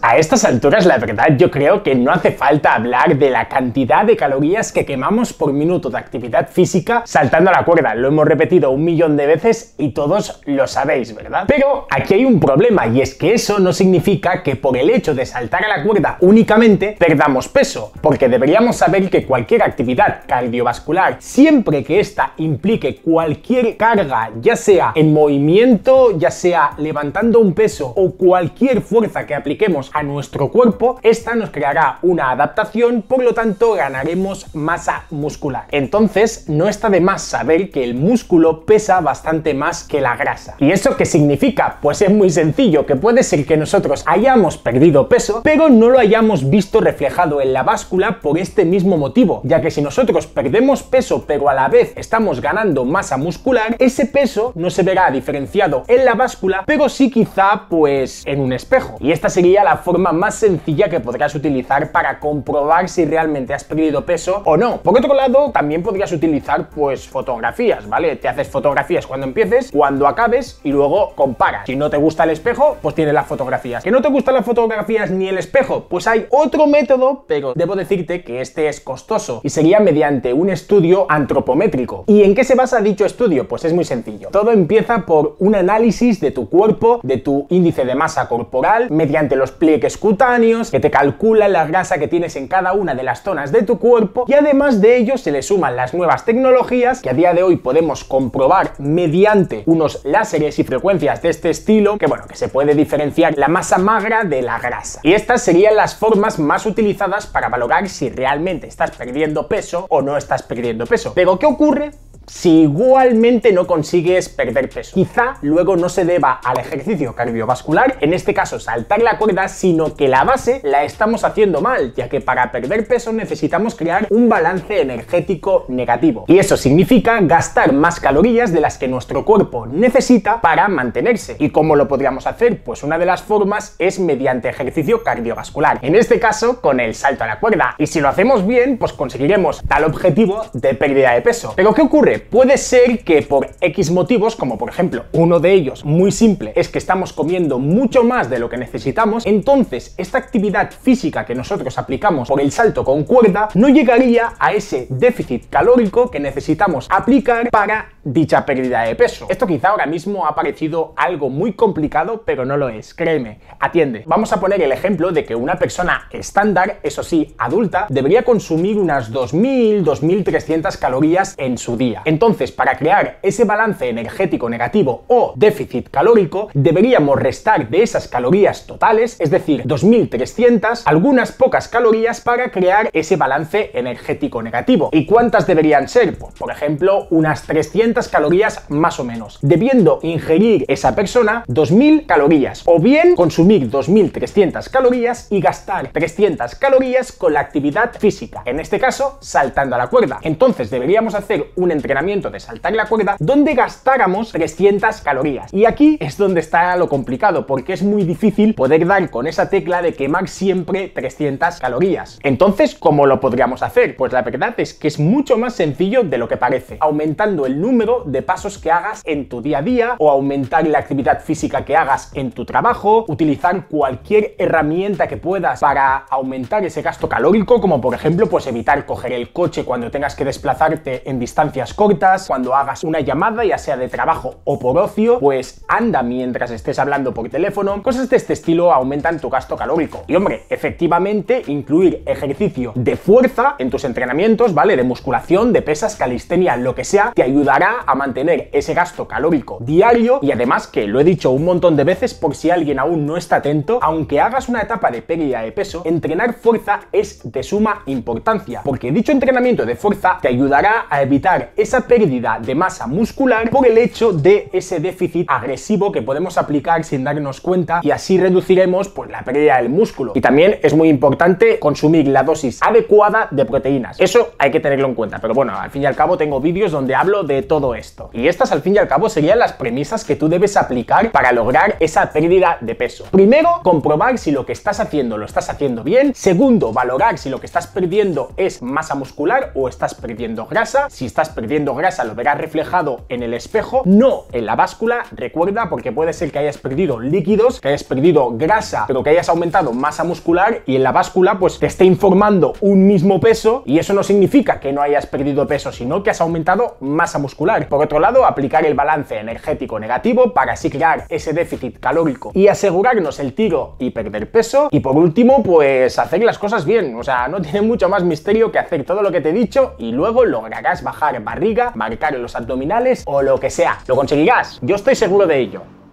A estas alturas, la verdad, yo creo que no hace falta hablar de la cantidad de calorías que quemamos por minuto de actividad física saltando a la cuerda. Lo hemos repetido 1.000.000 de veces y todos lo sabéis, ¿verdad? Pero aquí hay un problema, y es que eso no significa que por el hecho de saltar a la cuerda únicamente perdamos peso, porque deberíamos saber que cualquier actividad cardiovascular, siempre que ésta implique cualquier carga, ya sea en movimiento, ya sea levantando un peso o cualquier fuerza que apliquemos a nuestro cuerpo, esta nos creará una adaptación, por lo tanto ganaremos masa muscular. Entonces no está de más saber que el músculo pesa bastante más que la grasa. ¿Y eso qué significa? Pues es muy sencillo, que puede ser que nosotros hayamos perdido peso, pero no lo hayamos visto reflejado en la báscula por este mismo motivo, ya que si nosotros perdemos peso pero a la vez estamos ganando masa muscular, ese peso no se verá diferenciado en la báscula, pero sí quizá pues en un espejo. Y esta sería la forma más sencilla que podrás utilizar para comprobar si realmente has perdido peso o no. Por otro lado, también podrías utilizar pues fotografías, ¿vale? Te haces fotografías cuando empieces, cuando acabes y luego comparas. Si no te gusta el espejo, pues tienes las fotografías. ¿Que no te gustan las fotografías ni el espejo? Pues hay otro método, pero debo decirte que este es costoso y sería mediante un estudio antropométrico. ¿Y en qué se basa dicho estudio? Pues es muy sencillo. Todo empieza por un análisis de tu cuerpo, de tu índice de masa corporal, mediante los pliegues cutáneos, que te calculan la grasa que tienes en cada una de las zonas de tu cuerpo, y además de ello se le suman las nuevas tecnologías que a día de hoy podemos comprobar mediante unos láseres y frecuencias de este estilo, que bueno, que se puede diferenciar la masa magra de la grasa. Y estas serían las formas más utilizadas para valorar si realmente estás perdiendo peso o no estás perdiendo peso. Pero ¿qué ocurre si igualmente no consigues perder peso? Quizá luego no se deba al ejercicio cardiovascular, en este caso saltar la cuerda, sino que la base la estamos haciendo mal, ya que para perder peso necesitamos crear un balance energético negativo. Y eso significa gastar más calorías de las que nuestro cuerpo necesita para mantenerse. ¿Y cómo lo podríamos hacer? Pues una de las formas es mediante ejercicio cardiovascular, en este caso con el salto a la cuerda. Y si lo hacemos bien, pues conseguiremos tal objetivo de pérdida de peso. Pero ¿qué ocurre? Puede ser que por X motivos, como por ejemplo uno de ellos muy simple, es que estamos comiendo mucho más de lo que necesitamos, entonces esta actividad física que nosotros aplicamos por el salto con cuerda no llegaría a ese déficit calórico que necesitamos aplicar para dicha pérdida de peso. Esto quizá ahora mismo ha parecido algo muy complicado, pero no lo es, créeme, atiende. Vamos a poner el ejemplo de que una persona estándar, eso sí, adulta, debería consumir unas 2.000-2.300 calorías en su día. Entonces, para crear ese balance energético negativo o déficit calórico, deberíamos restar de esas calorías totales, es decir, 2.300, algunas pocas calorías para crear ese balance energético negativo. ¿Y cuántas deberían ser? Pues, por ejemplo, unas 300 calorías más o menos, debiendo ingerir esa persona 2.000 calorías, o bien consumir 2.300 calorías y gastar 300 calorías con la actividad física, en este caso, saltando a la cuerda. Entonces, deberíamos hacer un entrenamiento de saltar la cuerda donde gastáramos 300 calorías. Y aquí es donde está lo complicado, porque es muy difícil poder dar con esa tecla de quemar siempre 300 calorías. Entonces, ¿cómo lo podríamos hacer? Pues la verdad es que es mucho más sencillo de lo que parece, aumentando el número de pasos que hagas en tu día a día, o aumentar la actividad física que hagas en tu trabajo, utilizar cualquier herramienta que puedas para aumentar ese gasto calórico, como por ejemplo pues evitar coger el coche cuando tengas que desplazarte en distancias cortas, cuando hagas una llamada ya sea de trabajo o por ocio, pues anda mientras estés hablando por teléfono. Cosas de este estilo aumentan tu gasto calórico. Y hombre, efectivamente incluir ejercicio de fuerza en tus entrenamientos, ¿vale? De musculación, de pesas, calistenia, lo que sea, te ayudará a mantener ese gasto calórico diario. Y además, que lo he dicho un montón de veces por si alguien aún no está atento, aunque hagas una etapa de pérdida de peso, entrenar fuerza es de suma importancia, porque dicho entrenamiento de fuerza te ayudará a evitar esa pérdida de masa muscular por el hecho de ese déficit agresivo que podemos aplicar sin darnos cuenta, y así reduciremos pues la pérdida del músculo. Y también es muy importante consumir la dosis adecuada de proteínas. Eso hay que tenerlo en cuenta, pero bueno, al fin y al cabo tengo vídeos donde hablo de todo esto. Y estas al fin y al cabo serían las premisas que tú debes aplicar para lograr esa pérdida de peso. Primero, comprobar si lo que estás haciendo lo estás haciendo bien. Segundo, valorar si lo que estás perdiendo es masa muscular o estás perdiendo grasa. Si estás perdiendo perdiendo grasa lo verás reflejado en el espejo, no en la báscula, recuerda, porque puede ser que hayas perdido líquidos, que hayas perdido grasa, pero que hayas aumentado masa muscular y en la báscula pues te esté informando un mismo peso y eso no significa que no hayas perdido peso, sino que has aumentado masa muscular. Por otro lado, aplicar el balance energético negativo para así crear ese déficit calórico y asegurarnos el tiro y perder peso. Y por último, pues hacer las cosas bien, o sea, no tiene mucho más misterio que hacer todo lo que te he dicho y luego lograrás bajar barriga, marcar los abdominales o lo que sea. ¿Lo conseguirás? Yo estoy seguro de ello.